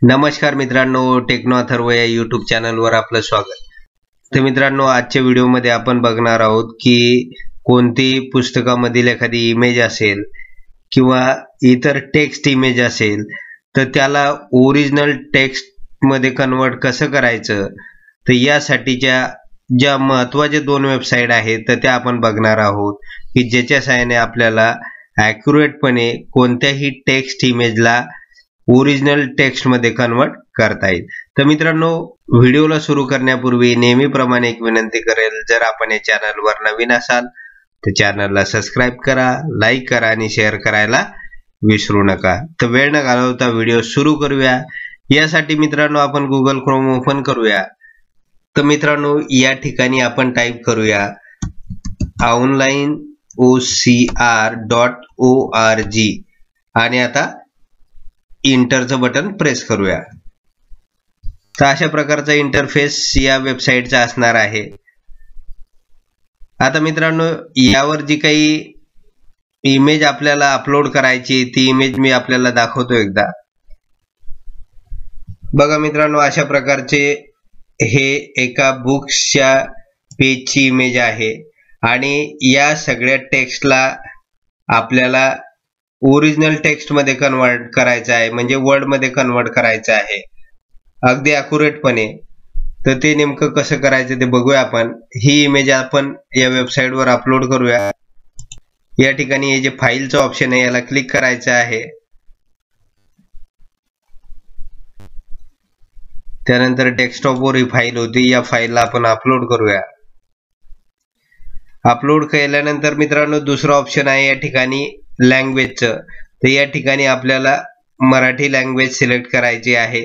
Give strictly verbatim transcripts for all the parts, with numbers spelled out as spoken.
नमस्कार मित्रांनो, टेक्नो अथर्व या यूट्यूब चॅनलवर आपलं स्वागत. तर मित्रांनो, आजच्या व्हिडिओमध्ये आपण बघणार आहोत की कोणती पुस्तकामधील एखादी इमेज असेल किंवा इतर टेक्स्ट इमेज असेल तर त्याला ओरिजिनल टेक्स्ट मध्ये कन्वर्ट कसं करायचं. तर यासाठीच्या ज्या महत्त्वाच्या दोन वेबसाईट आहेत तर त्या आपण बघणार आहोत की ज्याच्या सहाय्याने आपल्याला ॲक्युरेटपणे कोणत्याही टेक्स्ट इमेजला ओरिजिनल टेक्स्ट मध्ये कन्वर्ट करता येईल. तर मित्रांनो, व्हिडिओला सुरू करण्यापूर्वी नेहमीप्रमाणे एक विनंती करेल, जर आपण या चॅनलवर नवीन असाल तर चॅनलला सबस्क्राईब करा, लाईक करा आणि शेअर करायला विसरू नका. तर वेळ न घालवता व्हिडिओ सुरू करूया. यासाठी मित्रांनो आपण गुगल क्रोम ओपन करूया. तर मित्रांनो, या ठिकाणी आपण टाईप करूया online O C R dot O R G आणि आता इंटरचं बटन प्रेस करूया. तर अशा प्रकारचा इंटरफेस या वेबसाईटचा असणार आहे. आता मित्रांनो, यावर जी काही इमेज आपल्याला अपलोड करायची ती इमेज मी आपल्याला दाखवतो एकदा. बघा मित्रांनो, अशा प्रकारचे हे एका बुक्सच्या पेजची इमेज आहे आणि या सगळ्या टेक्स्टला आपल्याला ओरिजिनल टेक्स्ट मध्ये कन्वर्ट करायचं आहे, म्हणजे वर्ड मध्ये कन्वर्ट करायचं आहे अगदी अॅक्युरेटपणे. तर ते नेमकं कसं करायचं ते बघूया आपण. ही इमेज आपण या वेबसाईटवर अपलोड करूया. या ठिकाणी हे जे फाईलचं ऑप्शन आहे याला क्लिक करायचं आहे. त्यानंतर डेस्कटॉपवर ही फाईल होती, या फाईलला आपण अपलोड करूया. अपलोड केल्यानंतर मित्रांनो दुसरा ऑप्शन आहे या ठिकाणी लँग्वेजचं. तर या ठिकाणी आपल्याला मराठी लँग्वेज सिलेक्ट करायची आहे.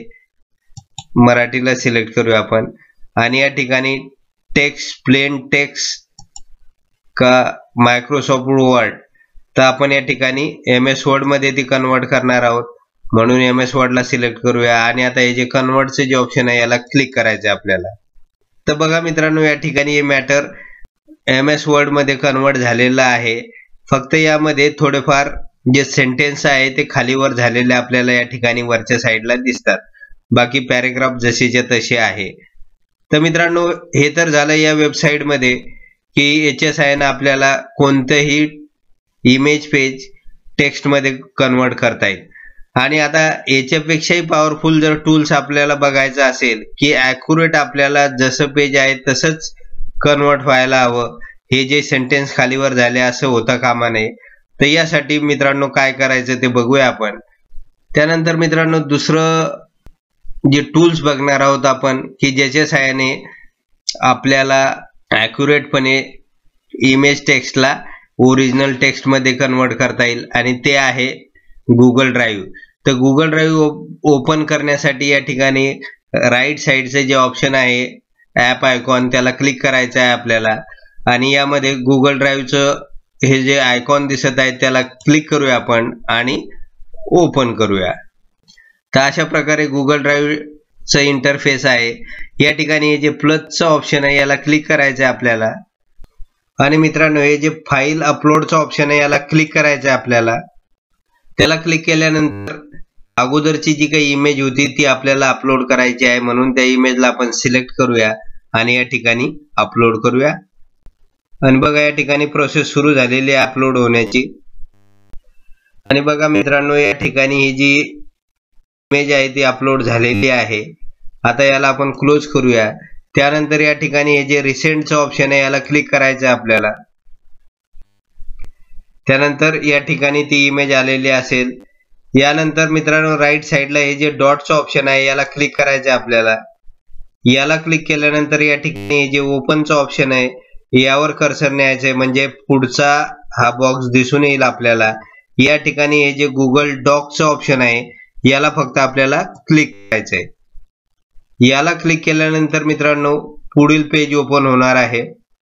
मराठीला सिलेक्ट करूया आपण आणि या ठिकाणी टेक्स्ट प्लेन टेक्स्ट का मायक्रोसॉफ्ट वर्ड, तर आपण या ठिकाणी एम एस वर्ड मध्ये ती कन्वर्ट करणार आहोत म्हणून एम एस वर्डला सिलेक्ट करूया. आणि आता हे जे कन्वर्टचे जे ऑप्शन आहे याला क्लिक करायचं आपल्याला. तर बघा मित्रांनो, या ठिकाणी हे मॅटर एम एस वर्ड मध्ये कन्वर्ट झालेलं आहे. फक्त यामध्ये थोडेफार जे सेंटेन्स आहे ते खालीवर झालेले आपल्याला या ठिकाणी वरच्या साईडला दिसतात. बाकी पॅरेग्राफ जसेच्या तसे आहे. तर मित्रांनो, हे तर झालं या वेबसाईट मध्ये की याच्या सहाय्याने आपल्याला कोणतंही इमेज पेज टेक्स्ट मध्ये कन्वर्ट करता येईल. आणि आता याच्यापेक्षाही पॉवरफुल जर टूल्स आपल्याला बघायचं असेल की ॲक्युरेट आपल्याला जसं पेज आहे तसंच कन्वर्ट व्हायला हवं, हे जे सेंटेन्स खालीवर झाले असं होता कामा नये. तर यासाठी मित्रांनो काय करायचं ते बघूया आपण. त्यानंतर मित्रांनो दुसरं जे टूल्स बघणार आहोत आपण की ज्याच्या सहाय्याने आपल्याला ॲक्युरेटपणे इमेज टेक्स्टला ओरिजिनल टेक्स्ट मध्ये कन्वर्ट करता येईल आणि ते आहे गुगल ड्राईव्ह. तर गुगल ड्राईव्ह ओपन करण्यासाठी या ठिकाणी राईट साईडचे जे ऑप्शन आहे ॲप आयकॉन त्याला क्लिक करायचं आहे आपल्याला आणि यामध्ये गुगल ड्राईव्हचं हे जे आयकॉन दिसत आहे त्याला क्लिक करूया आपण आणि ओपन करूया. तर अशा प्रकारे गुगल ड्राईव्हचं इंटरफेस आहे. या ठिकाणी हे जे प्लसचं ऑप्शन आहे याला क्लिक करायचं आहे आपल्याला आणि मित्रांनो हे जे फाईल अपलोडचं ऑप्शन आहे याला क्लिक करायचं आहे आपल्याला. त्याला क्लिक केल्यानंतर अगोदरची जी काही इमेज होती ती आपल्याला अपलोड करायची आहे म्हणून त्या इमेजला आपण सिलेक्ट करूया आणि या ठिकाणी अपलोड करूया. आणि बघा या ठिकाणी प्रोसेस सुरू झालेली आहे अपलोड होण्याची. आणि बघा मित्रांनो, या ठिकाणी ही जी इमेज आहे ती अपलोड झालेली आहे. आता याला आपण क्लोज करूया. त्यानंतर या ठिकाणी हे जे रिसेंटचं ऑप्शन आहे याला क्लिक करायचं आहे आपल्याला. त्यानंतर या ठिकाणी ती इमेज आलेली असेल. यानंतर मित्रांनो राईट साईडला हे जे डॉटचं ऑप्शन आहे याला क्लिक करायचं आहे आपल्याला. याला क्लिक केल्यानंतर या ठिकाणी हे जे ओपनचं ऑप्शन आहे यावर कर्सर न्यायचंय म्हणजे पुढचा हा बॉक्स दिसून येईल आपल्याला. या ठिकाणी हे जे गुगल डॉकचं ऑप्शन आहे याला फक्त आपल्याला क्लिक करायचंय. याला क्लिक केल्यानंतर मित्रांनो पुढील पेज ओपन होणार आहे.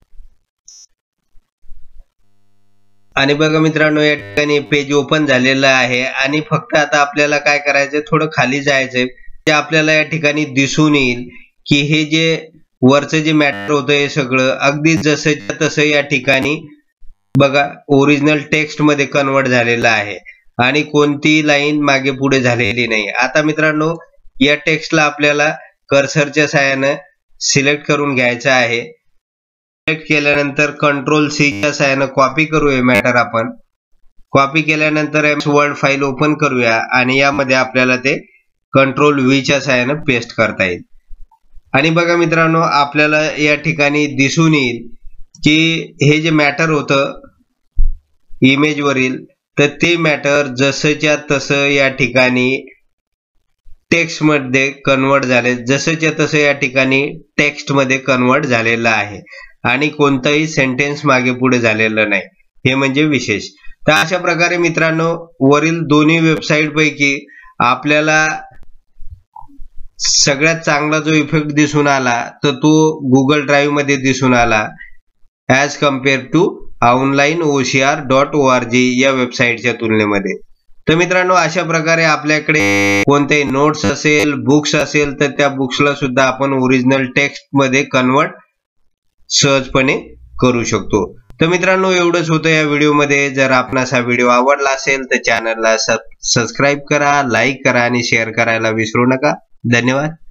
आणि बघा मित्रांनो या ठिकाणी पेज ओपन झालेलं आहे आणि फक्त आता आपल्याला काय करायचंय, थोडं खाली जायचंय. ते आपल्याला या ठिकाणी दिसून येईल की हे जे वरचं जे मॅटर होतं हे सगळं अगदी जसं तसं या ठिकाणी बघा ओरिजिनल टेक्स्ट मध्ये कन्वर्ट झालेलं आहे आणि कोणती लाईन मागे पुढे झालेली नाही. आता मित्रांनो या टेक्स्टला आपल्याला कर्सरच्या साहाय्याने सिलेक्ट करून घ्यायचं आहे. सिलेक्ट केल्यानंतर कंट्रोल सी च्या साहाय्याने कॉपी करूया मॅटर आपण. कॉपी केल्यानंतर M S Word file open करूया आणि यामध्ये आपल्याला ते कंट्रोल व्ही च्या साहाय्याने पेस्ट करता येईल. आणि बघा मित्रांनो, आपल्याला या ठिकाणी दिसून येईल की हे जे मॅटर होतं इमेज वरील, तर ते मॅटर जसंच्या तसं या ठिकाणी टेक्स्ट मध्ये कन्वर्ट झाले. जसंच्या तसं या ठिकाणी टेक्स्ट मध्ये कन्वर्ट झालेलं आहे आणि कोणताही सेंटेन्स मागे पुढे झालेलं नाही. हे म्हणजे विशेष. तर अशा प्रकारे मित्रांनो, वरील दोन्ही वेबसाईट पैकी आपल्याला सगळ्यात चांगला जो इफेक्ट दिसून आला तर तो गुगल ड्राईव्ह मध्ये दिसून आला as compare to online O C R dot O R G या वेबसाईटच्या तुलनेमध्ये. तर मित्रांनो, अशा प्रकारे आपल्याकडे कोणतेही नोट्स असेल, बुक्स असेल, तर त्या बुक्सला सुद्धा आपण ओरिजिनल टेक्स्ट मध्ये कन्वर्ट सहजपणे करू शकतो. तर मित्रांनो, एवढंच होतं या व्हिडिओमध्ये. जर आपणास हा व्हिडिओ आवडला असेल तर चॅनलला सबस्क्राईब करा, लाईक करा आणि शेअर करायला विसरू नका. धन्यवाद.